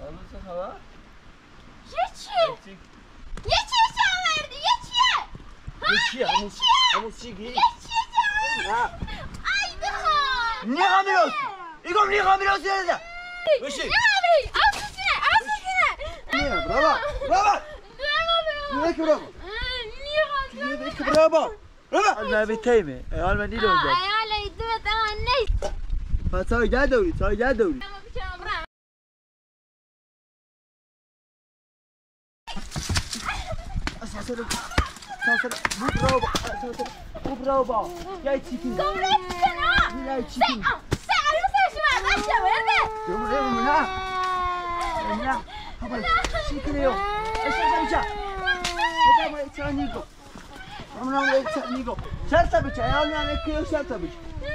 چه خبر؟ یه چیه آوردی؟ همون چی گی؟ یه چیه نه ای بخواه نیخوام بیروز ایگم نیخوام بیروز یه بشی نه برابا برابا المبي تيمي المبي لون ده عيالي يدوت انا نيت فصار جدوري صار جدوري اساسا مو برابا يا تشيكن يا تشيكن ساعة ما باشا ولا يوم لا هبل تشيكن يوم ايش بيجا هذا ما يتعنيكم عمرنا ما يتعنيكم شرطة بيجا يا ولي انا كيو شرطة بيجا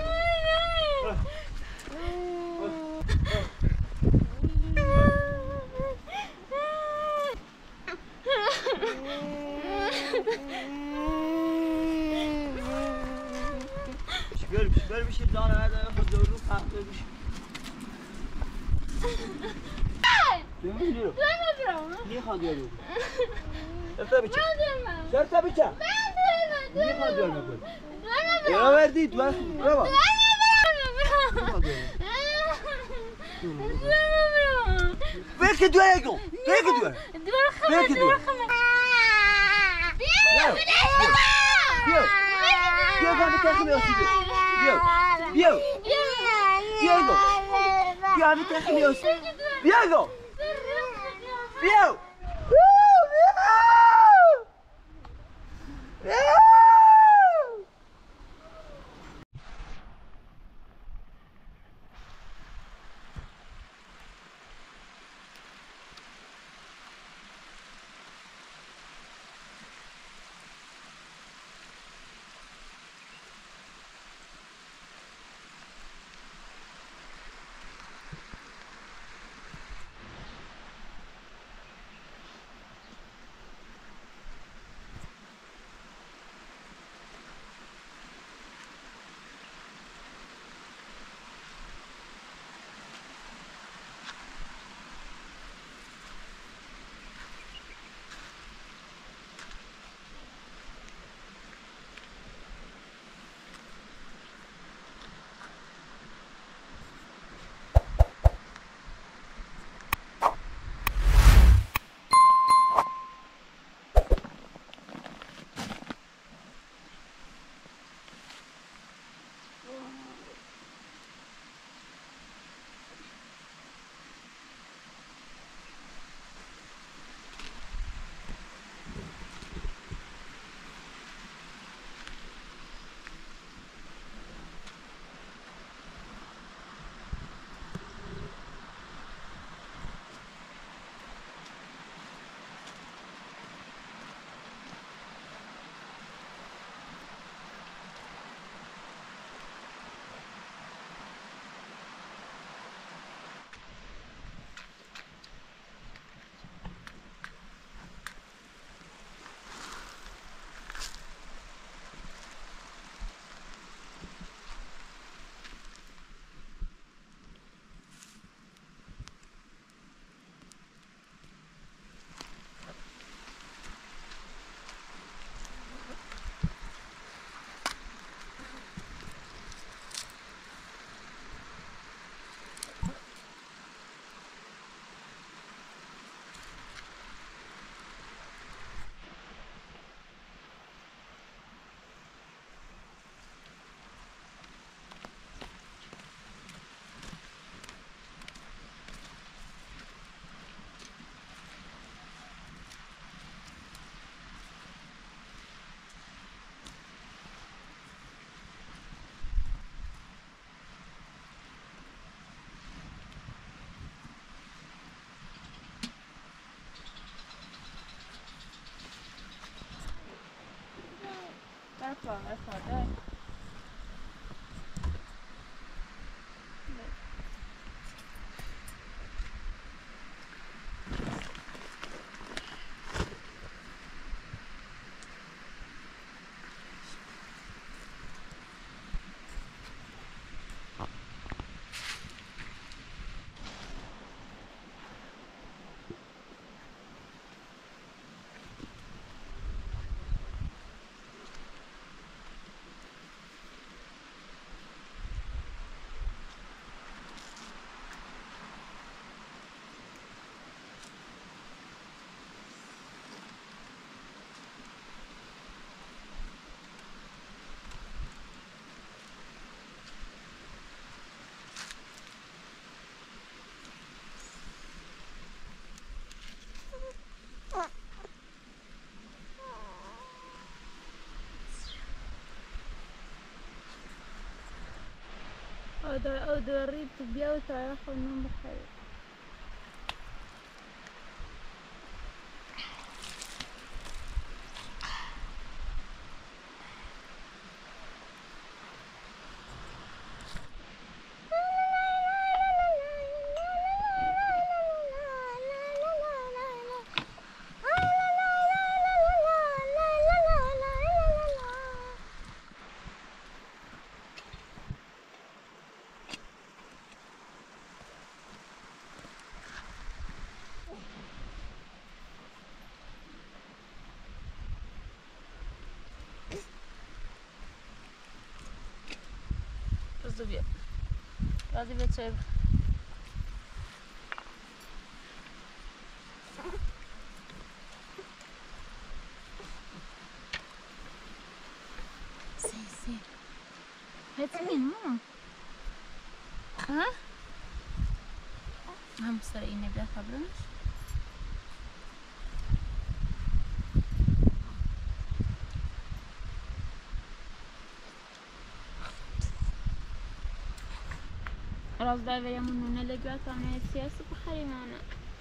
شكل بشي دار هذا ياخذ دورو فاقد بشي ليه خان ديالو شرطة بيجا شرطة بيجا ليه خان ديالو يا وردي دوس برافو فيك دويجو فيك دوي فيك دوي بيو قاعد تاخذ يا سيدي بيو قاعد تاخذ يا سيدي بيو That's أدوري تبيا وتعرف إنهم بخير. Razı bir çay. Sì. Pezzi no? Ha? Hamster yine biraz kablomuş. راس دايما يمنون اللقات عن السياسة بخير معنا.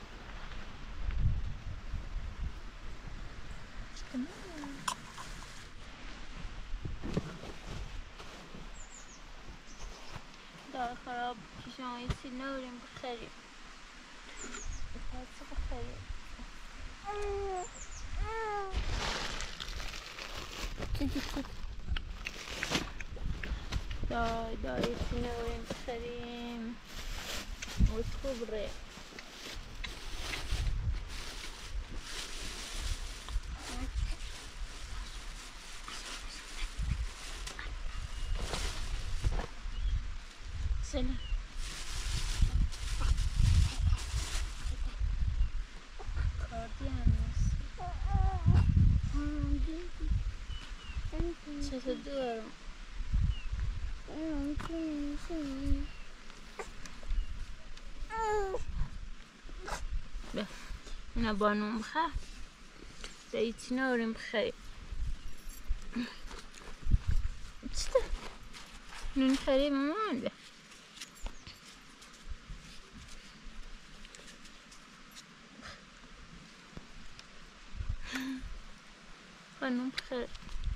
دار خراب كيشان يصير نورين بخير. السياسة بخير. تجي داي يصير بخير. والكبرى سلام كارديانوس ستدور أنا بانون بخير زيت نورين بخير شتا نون خيري مامان به خانم بخير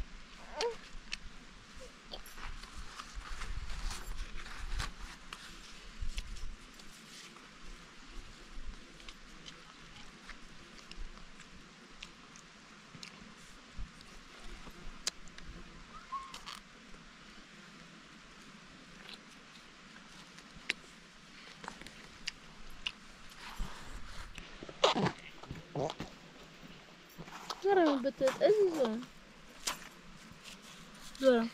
جرى البطاط عزيزون جرى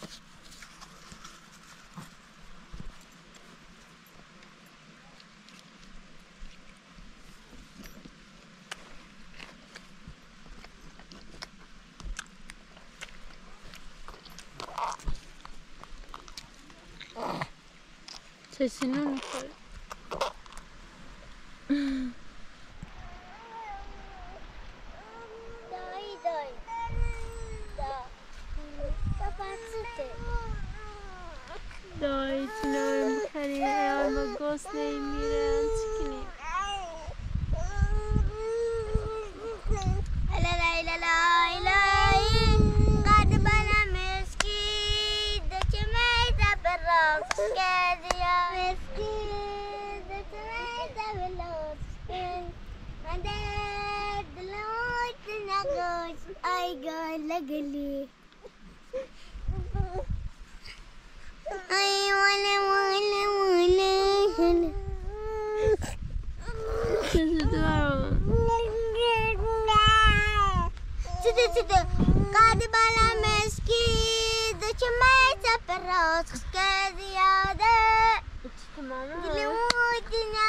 تسنون خير دای تنور مخری ایام گوس نمیرن چکنی قد بنا مسكين دشميت بالراس كذيا مسكين دشميت بالراس عندك دلوت نقص اي قال لقلي اي ولا قاعد بلا مسكين دشميت بالراس كزيادة دلوتنا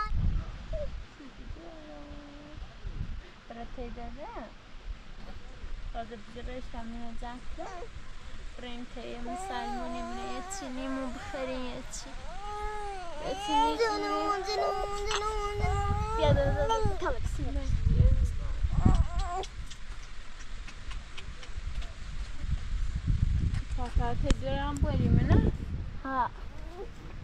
براتي دادا هذا بجريش تعملين زعفة بريمتي يا مسالموني من يتشني مو بخريتي يتشني زنون يا دادا كلك سنة فاكهة تدوران بولي منه ها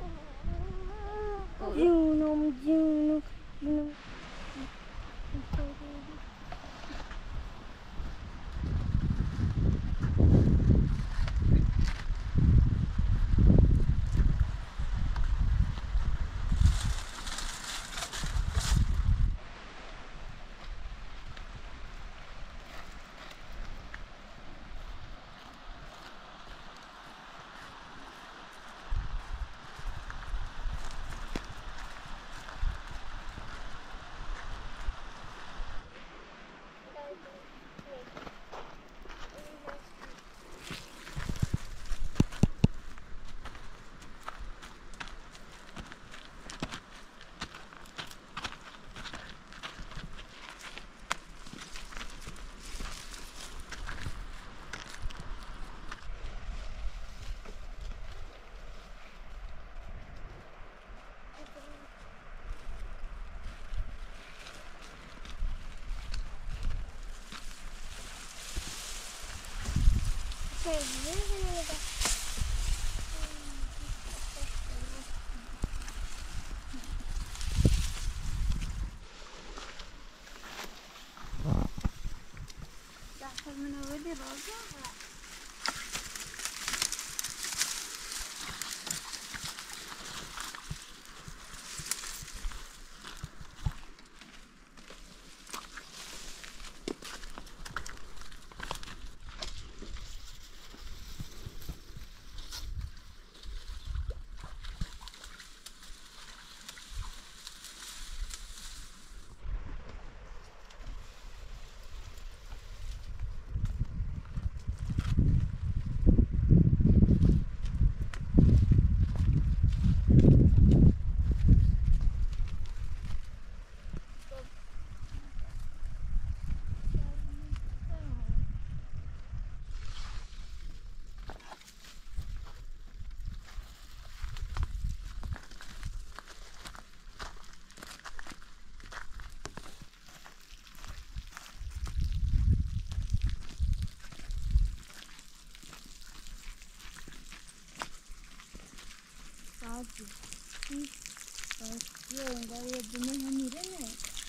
یه انگار یه دونه میره نه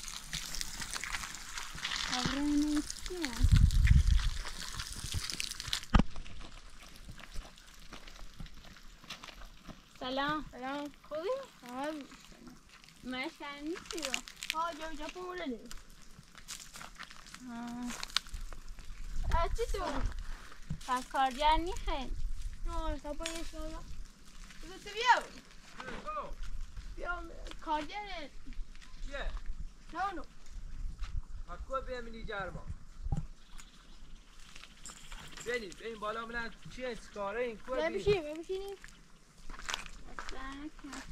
خبره نیستیم سلام سلام خوبی؟ سلام من نیستی رو ها جا پوله چی تو؟ پس کارگر نیخین نه سپا یه شما تو بیا بیا کارگر چیه؟ نه حکوه بیمینی جرما بینید بالا منم چیه سکاره این کوه بشینیم اصلا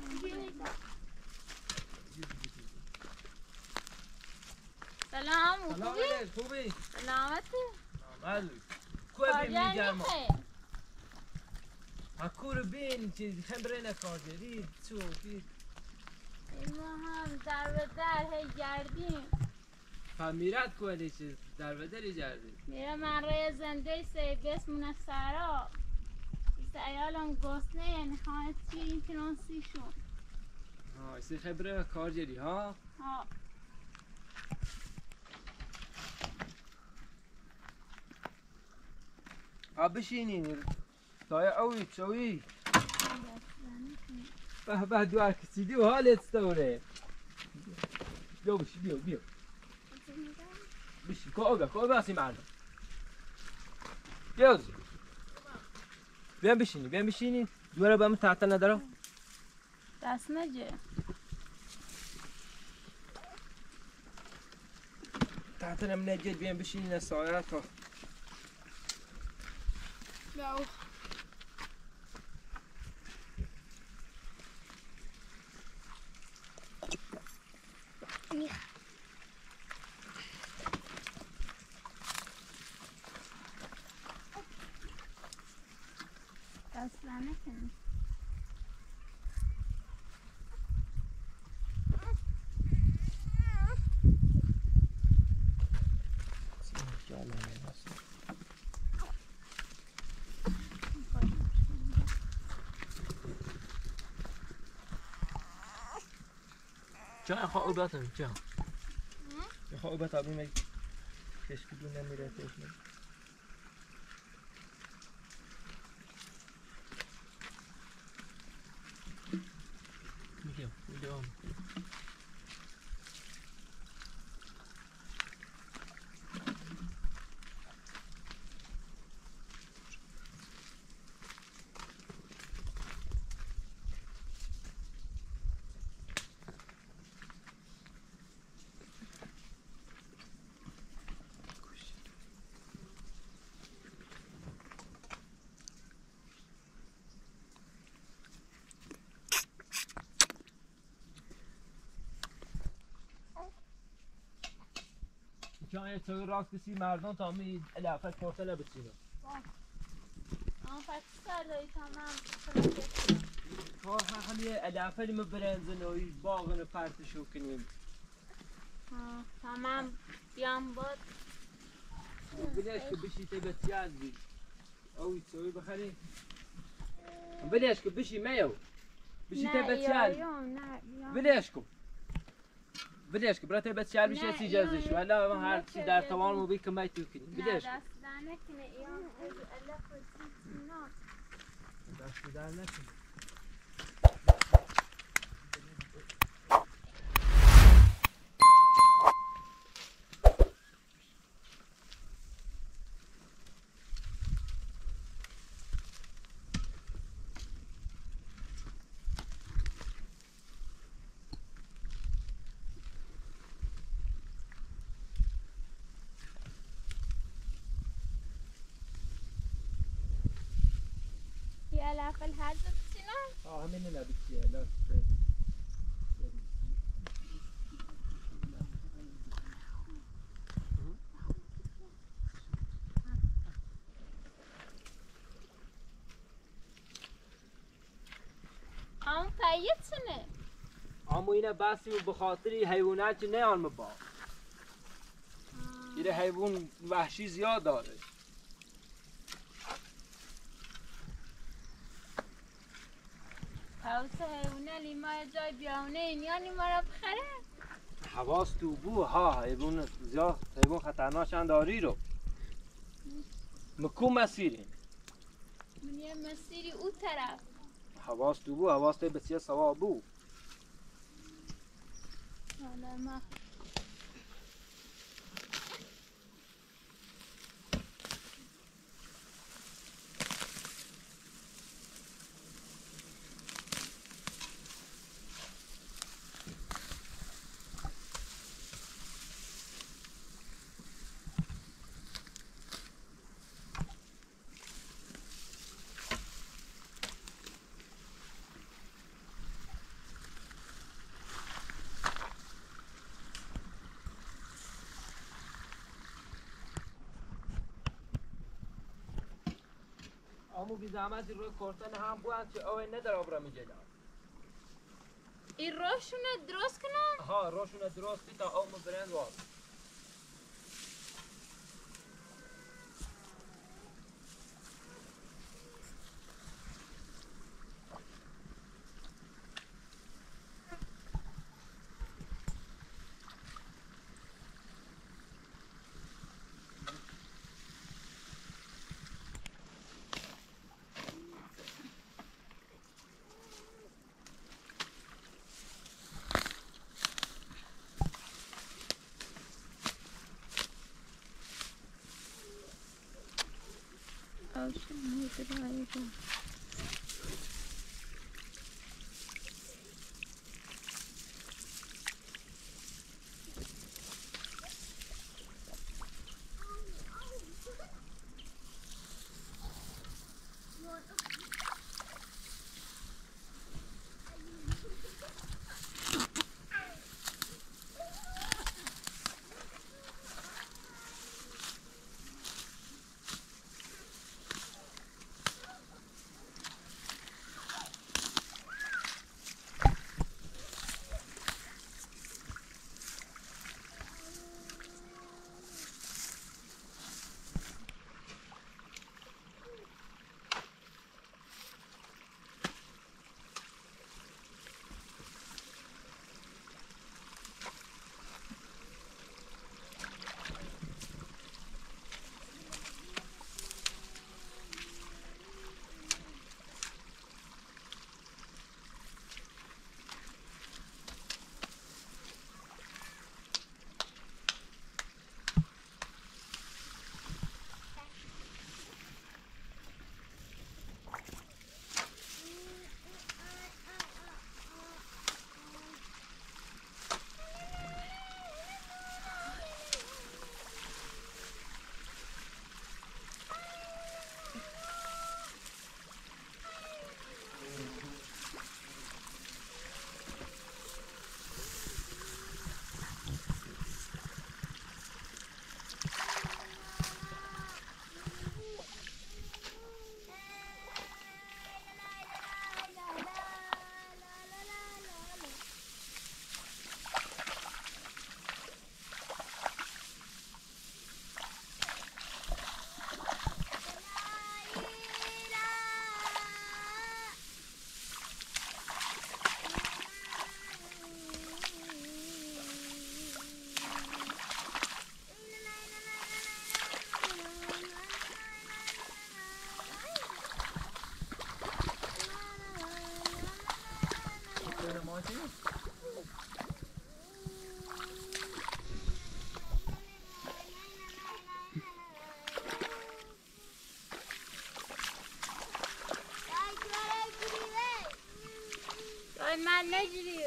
سلام خوبی؟ سلامتی نامدو کوه بیمینی جرما نیخین حکو رو بین چیز خمره نکارجری چو کی ما هم در به در هی گردیم فمیرت کوه چیز در بدری جردی میره من روی زنده سیبس مونه سرا ایالان گسنه یعنی خواهد چی این ترانسیشون ایسی خبره کارجری ها ها بشینین تای اوی چوی به دوار کسیدی و حالت ستوره بیا بیا بشی که آگه هستی مردم بیا بیان بشینی دواره با من تعطل ندارم دست نجه تعطلم نجد بیان بشینی نسایه تا بیا دست نکنی چای خواه باتم چای خواه باتم بیمه کشکی دون نمیره تشنه میگم میدام چای تو راست کسی مردان تا می علافت پرتله بچینم پس سالایی تمام خواه همه علافه ما برنزن و باغن و پرتشو کنیم تمام بیام بود بلیش که بشی تبتیاز بی اوی توی بخری بلیش که بشی میو بشی تبتیاز بلیش که بلیش که برای تبتیاز بشی سی جزش ولی من هر چی در توان مو بی که می تو کنیم بلیش دست در نکنه ایام الا فرسیت نه دست در نکنه علافه هر دو همین نبیتیه لا اون پیتونه اما اینه بسی و بخاطری حیوانات نه آن با یه حیوان وحشی زیاد داره حواس حیوانه لیما جای بیاونه این یا لیما را بخره حواس تو بو ها حیوان زیاد حیوان خطرناک داری رو مکو مسیری من یه مسیری او طرف حواس تو بو حواس تو بسیار سوا بو حالا ما امو بی زحمتی روی کورتن هم بوند که اوه نداره آبرا می جدا این روشونه درست کنم ها روشونه درست بی تا اومو برند وار نجري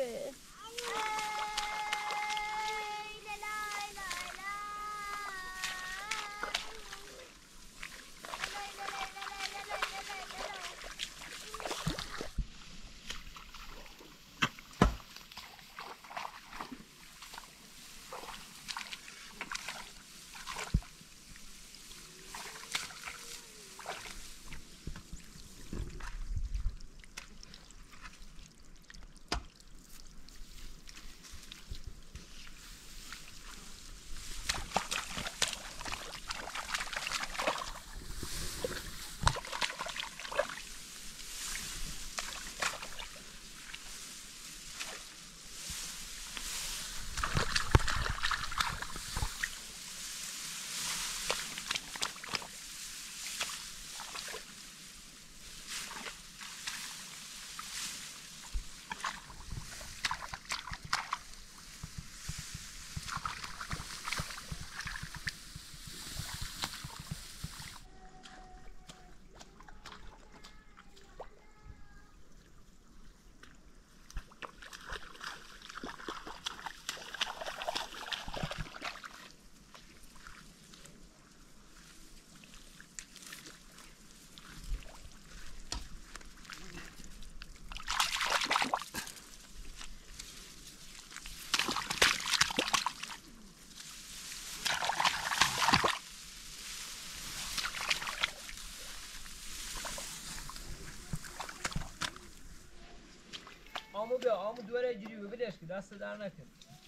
آمو بیا آمو دوره اینجوری ببینش که دست در نکن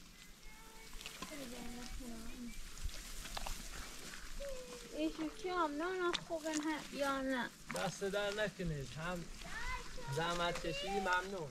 ایشو چی هم نه خوبن یا نه دست در نکنید هم زحمت کشیدی ممنون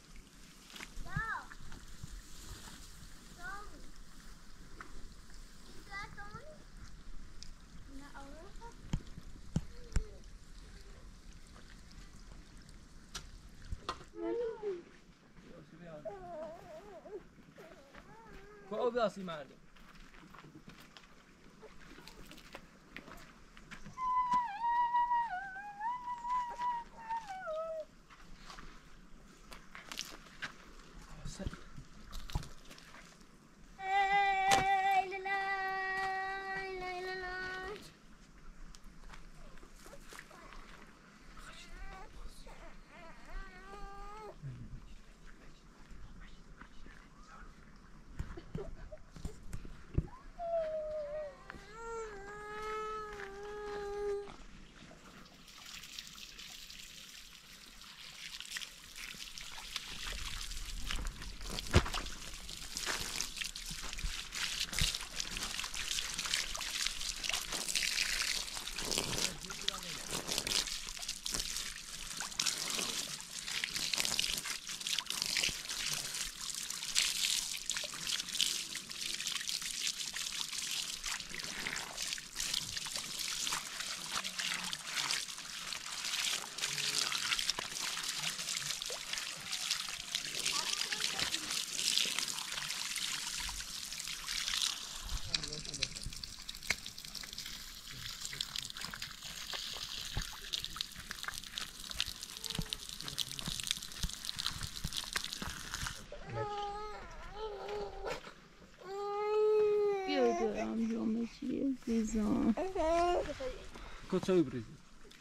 کو بیاسی مردم بیادرم جامعه چیه زیزان کجایی بریزی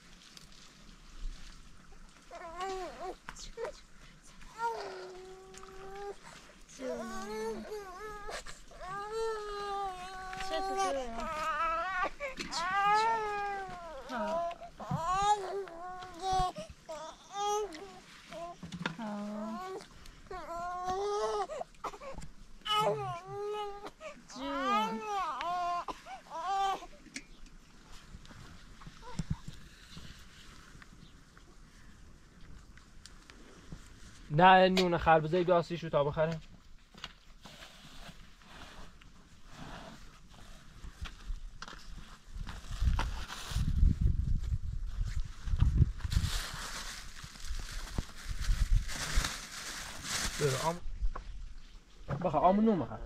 نه نون خربزه بیاسی شو تا بخره آم بخواه آمو نون بخواه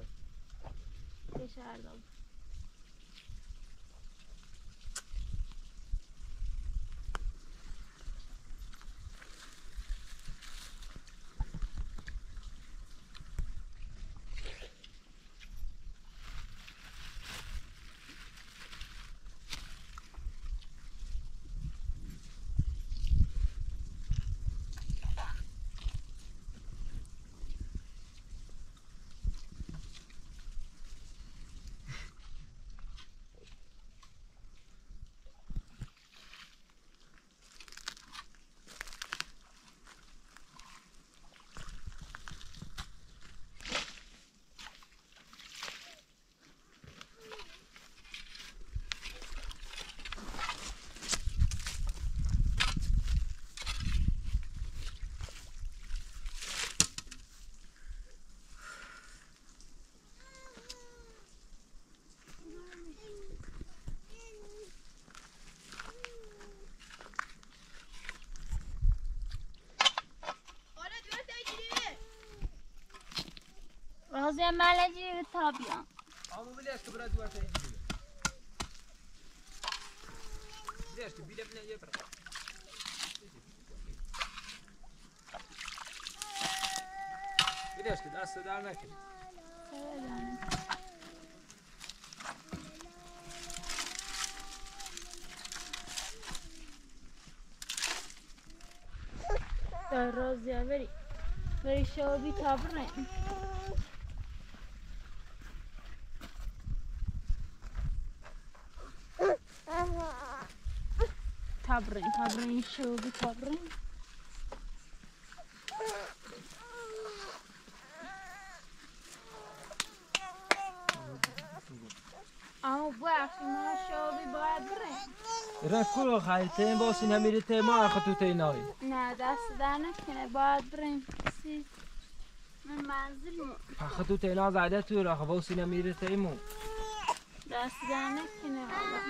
یه ملجی تا بیام آمو بلیش که برای دوار تایی دیگه بلیش که بیله بینه یه برای بلیش که دست در نکنی در رازیا بری شو تا بریم تبرین شو تبرین اما بخشی ما شو باید بریم رکو خیلی باسی نمیری تیما اخطو تینایی نه دست در نکنه باید بریم من منزل اخطو تینا زده تو را باسی نمیری تیمو دست در نکنه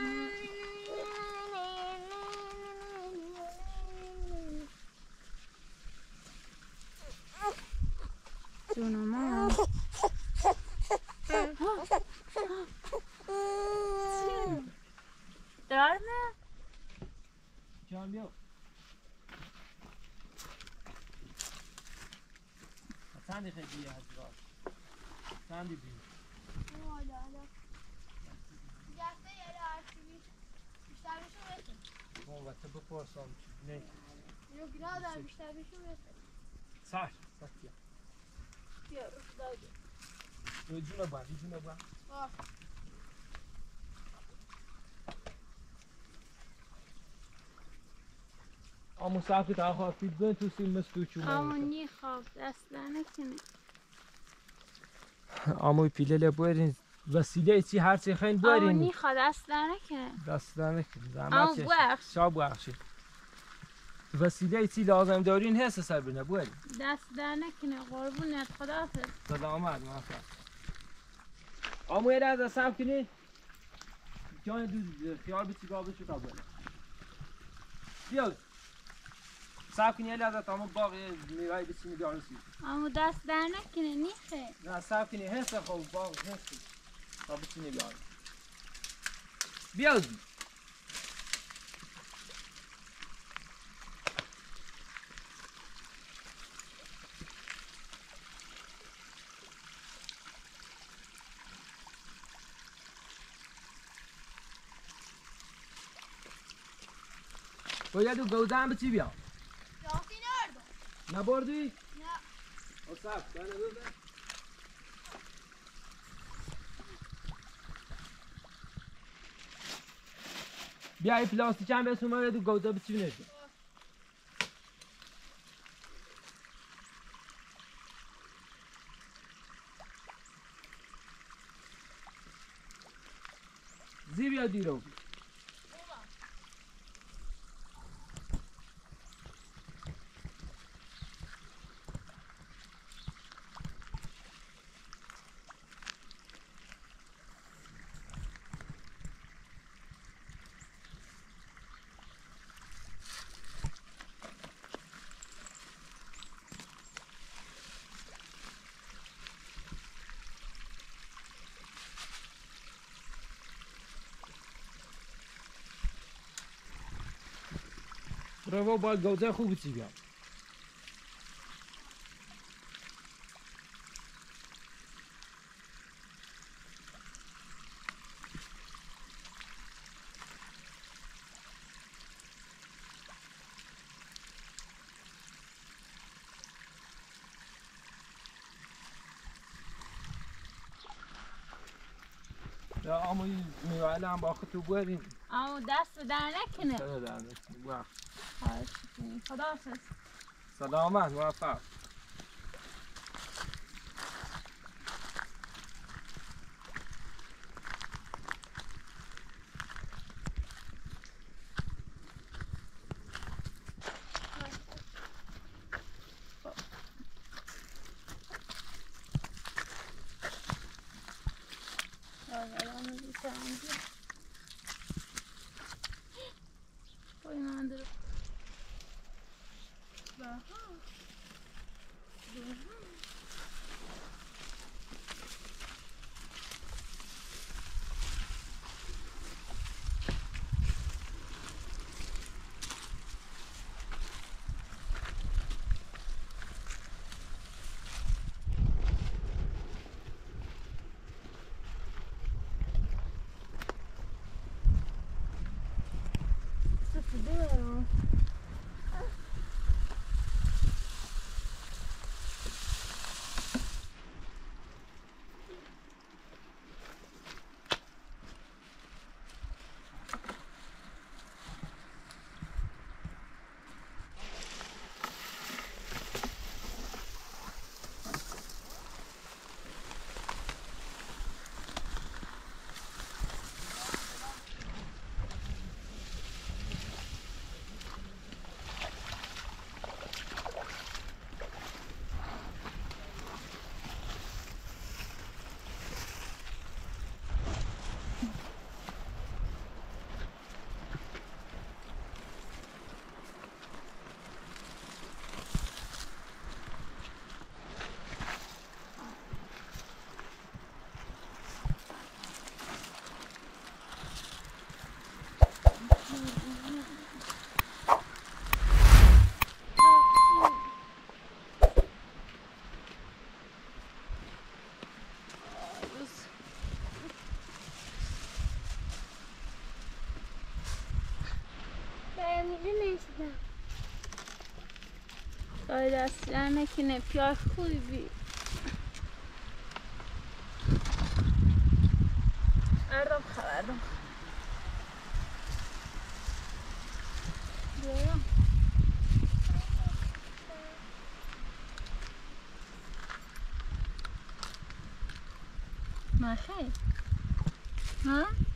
جونو ما دار نه جان بیو چندی خیلی هست راست چندی بیو جسته یه راستی بیشتر بشو بسه با وقت بپرسم نه یو گناه دارم بیشتر بشو بسه ساش ساکیا بیا رو داده جونو با آمو ساکت تا خواه فیدبن تو سیم مستوچو اما نی خواب دست در نکنه آموی پیله لبورین وسیله چی هر چی خین اما بورین نی خواب دست در نکنه دست دارن زحمت اما چش بخش شاب بخشید وسیله چی لازم دارین هست سر بینه بورین دست در نکنه قربونت خدا حافظ سلامت موفق آمو یه از سب کنی جان دو خیال بیچی گابه شو تا بورین بیاد سب کنی یه از تامو باقی میرای بیچی میگاره سی اما دست در نکنه نیخه نه سب کنی هست خوب باقی هست تا بیچی میگاره بیاد باید گوزه هم به چی بیام؟ راستی نردم نبردی؟ نه او سب کنه بوده؟ بیا ای پلاستیک هم بسون ما باید گوزه به چی بینید؟ زی بیا دیرو برو باید گوزه خوب چی بیام یا آموی میوائل هم با خود تو بریم اما دست در نکنه چرا در نکنی وقت خواهش کنی خدا حافظ سلامت موفق شاید اصلا نکنه پیاز خوبی بی اردم خبردم بیایم ما خیلی ها